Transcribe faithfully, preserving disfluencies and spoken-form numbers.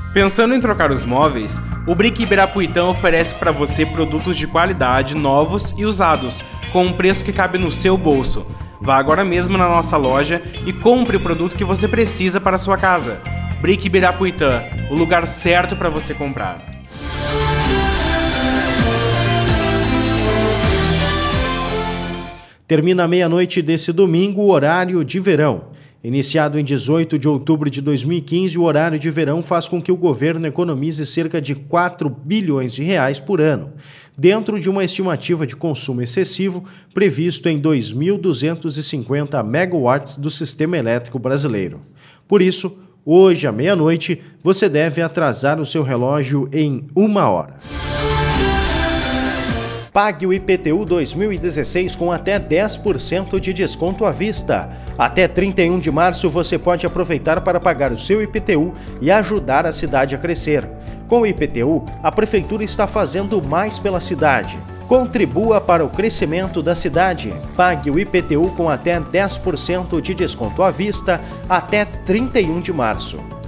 Pensando em trocar os móveis, o Brick Ibirapuitã oferece para você produtos de qualidade, novos e usados, com um preço que cabe no seu bolso. Vá agora mesmo na nossa loja e compre o produto que você precisa para a sua casa. Brick Ibirapuitã, o lugar certo para você comprar. Termina à meia-noite desse domingo o horário de verão. Iniciado em dezoito de outubro de dois mil e quinze, o horário de verão faz com que o governo economize cerca de quatro bilhões de reais por ano, dentro de uma estimativa de consumo excessivo previsto em dois mil duzentos e cinquenta megawatts do sistema elétrico brasileiro. Por isso, hoje à meia-noite, você deve atrasar o seu relógio em uma hora. Pague o I P T U dois mil e dezesseis com até dez por cento de desconto à vista. Até trinta e um de março você pode aproveitar para pagar o seu I P T U e ajudar a cidade a crescer. Com o I P T U, a Prefeitura está fazendo mais pela cidade. Contribua para o crescimento da cidade. Pague o I P T U com até dez por cento de desconto à vista até trinta e um de março.